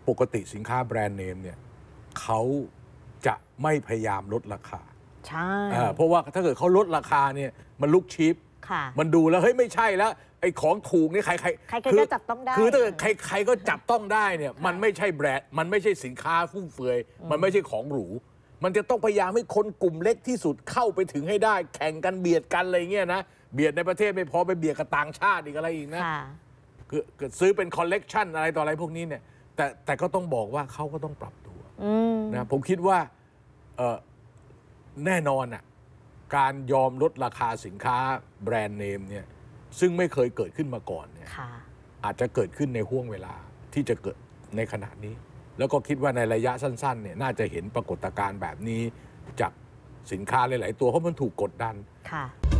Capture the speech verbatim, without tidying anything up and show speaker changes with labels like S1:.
S1: ปกติสินค้าแบรนด์เนมเนี่ยเขาจะไม่พยายามลดราคา
S2: ใช่
S1: เพราะว่าถ้าเกิดเขาลดราคาเนี่ยมันลุกชีพมันดูแล้วเฮ้ยไม่ใช่แล้วไอ้ของถูกนี่ใครใคร
S2: ใครก็จับต้องได้
S1: คือถ้าเกิดใครใครก็จับต้องได้เนี่ยมันไม่ใช่แบรนด์มันไม่ใช่สินค้าฟุ่มเฟือยมันไม่ใช่ของหรูมันจะต้องพยายามให้คนกลุ่มเล็กที่สุดเข้าไปถึงให้ได้แข่งกันเบียดกันอะไรเงี้ยนะเบียดในประเทศไม่พอไปเบียดกับต่างชาติอีกอะไรอีกนะคือซื้อเป็นคอลเลกชันอะไรต่ออะไรพวกนี้เนี่ยแต่แต่ก็ต้องบอกว่าเขาก็ต้องปรับตัวนะผมคิดว่าแน่นอนอ่ะการยอมลดราคาสินค้าแบรนด์เนมเนี่ยซึ่งไม่เคยเกิดขึ้นมาก่อนเนี่ยอาจจะเกิดขึ้นในห่วงเวลาที่จะเกิดในขณะนี้แล้วก็คิดว่าในระยะสั้นๆเนี่ยน่าจะเห็นปรากฏการณ์แบบนี้จากสินค้าหลายๆตัวเพราะมันถูกกดดันค่ะ